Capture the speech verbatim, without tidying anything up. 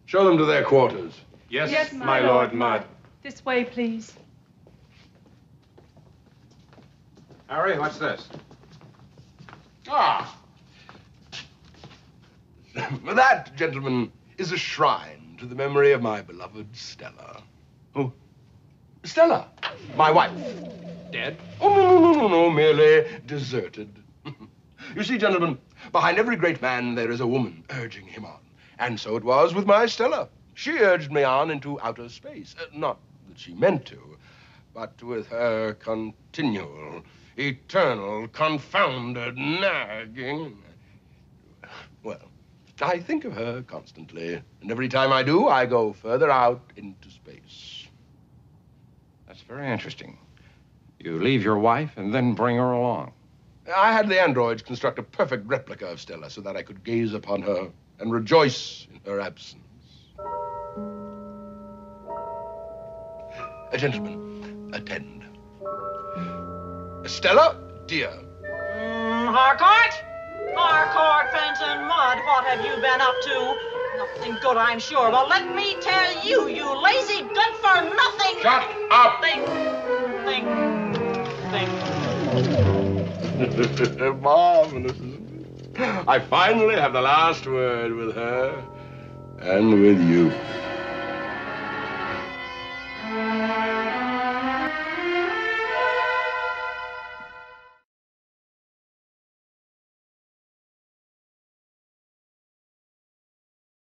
Show them to their quarters. Yes, Yes, my, my Lord Lord Mudd. This way, please. Harry, what's this? Ah! That, gentlemen, is a shrine to the memory of my beloved Stella. Oh, Stella, my wife. Dead? Oh, no, no, no, no, no, merely deserted. You see, gentlemen, behind every great man there is a woman urging him on. And so it was with my Stella. She urged me on into outer space. Uh, not that she meant to, but with her continual, eternal, confounded nagging. Well, I think of her constantly, and every time I do, I go further out into space. That's very interesting. You leave your wife and then bring her along. I had the androids construct a perfect replica of Stella so that I could gaze upon her and rejoice in her absence. A gentleman, attend. Stella, dear. Mm, Harcourt? Harcourt, Fenton, Mudd, what have you been up to? Nothing good, I'm sure. Well, let me tell you, you lazy, good-for-nothing... Shut up! Thing, thing, thing. Marvelous. I finally have the last word with her and with you.